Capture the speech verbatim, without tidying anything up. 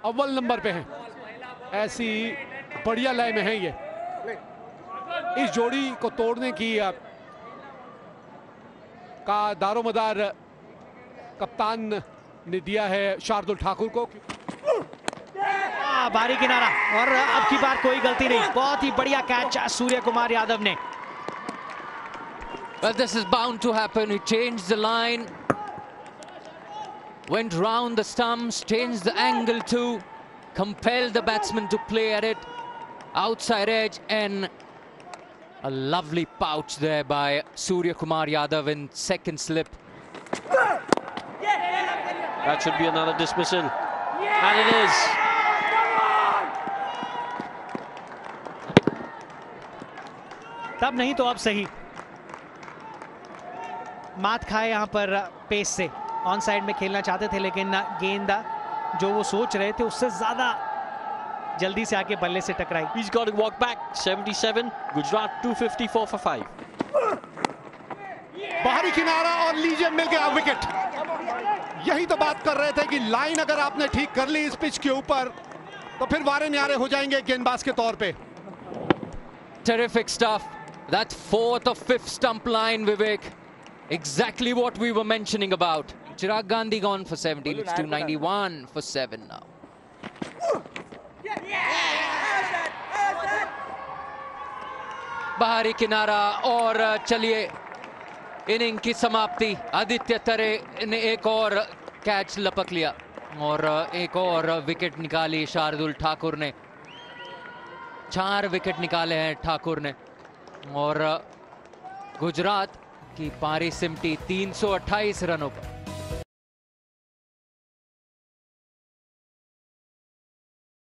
अव्वल नंबर पे हैं। ऐसी बढ़िया लय में है ये। इस जोड़ी को तोड़ने की का दारोमदार कप्तान ने दिया है शार्दुल ठाकुर को। भारी किनारा और अब की बार कोई गलती नहीं। बहुत ही बढ़िया कैच सूर्य कुमार यादव ने। Well, this is bound to happen. He changed the line, went round the stumps, changed the angle too, compelled the batsman to play at it, outside edge, and a lovely pouch there by Surya Kumar Yadav in second slip. That should be another dismissal, and it is. तब नहीं तो अब सही। मात खाए यहां पर pace से। ऑन साइड में खेलना चाहते थे लेकिन गेंद जो वो सोच रहे थे उससे ज्यादा जल्दी से आके बल्ले से टकराई। He's got to walk back. seventy-seven. Gujarat two fifty-four for five. बाहरी किनारा और लीजिए मिल गया विकेट। यही तो बात कर रहे थे कि लाइन अगर आपने ठीक कर ली इस पिच के ऊपर तो फिर वारे न्यारे हो जाएंगे गेंदबाज के तौर पे। Terrific stuff. That fourth or fifth stump line, Vivek. Exactly what we were mentioning about. Chirag Gandhi gone for seventeen. It's two ninety-one for seven now. बाहरी किनारा और चलिए इनिंग की समाप्ति। आदित्य तरे ने एक और कैच लपक लिया और एक और विकेट निकाली शार्दुल ठाकुर ने। चार विकेट निकाले हैं ठाकुर ने और गुजरात की पारी सिमटी तीन सौ अट्ठाईस रनों पर।